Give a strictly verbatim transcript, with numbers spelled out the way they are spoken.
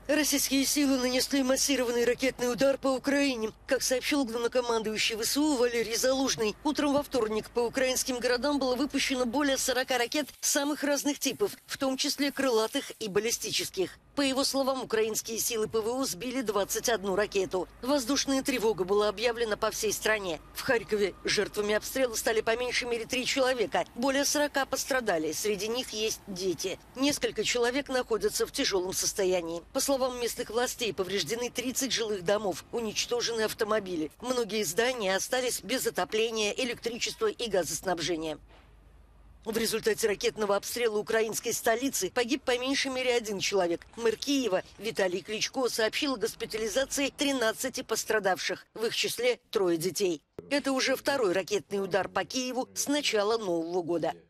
Российские силы нанесли массированный ракетный удар по Украине. Как сообщил главнокомандующий ВСУ Валерий Залужный, утром во вторник по украинским городам было выпущено более сорока ракет самых разных типов, в том числе крылатых и баллистических. По его словам, украинские силы ПВО сбили двадцать одну ракету. Воздушная тревога была объявлена по всей стране. В Харькове жертвами обстрела стали по меньшей мере три человека. Более сорока пострадали. Среди них есть дети. Несколько человек находятся в тяжелом состоянии. По словам местных властей, повреждены тридцать жилых домов, уничтожены автомобили. Многие здания остались без отопления, электричества и газоснабжения. В результате ракетного обстрела украинской столицы погиб по меньшей мере один человек. Мэр Киева Виталий Кличко сообщил о госпитализации тринадцати пострадавших, в их числе трое детей. Это уже второй ракетный удар по Киеву с начала Нового года.